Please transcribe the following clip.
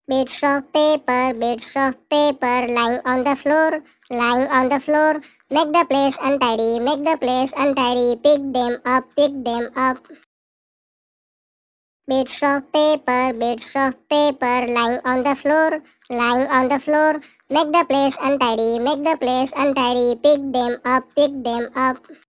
bits of paper lying on the floor, lying on the floor. Make the place untidy, make the place untidy. Pick them up. Bits of paper lying on the floor, lying on the floor. Make the place untidy, make the place untidy. Pick them up.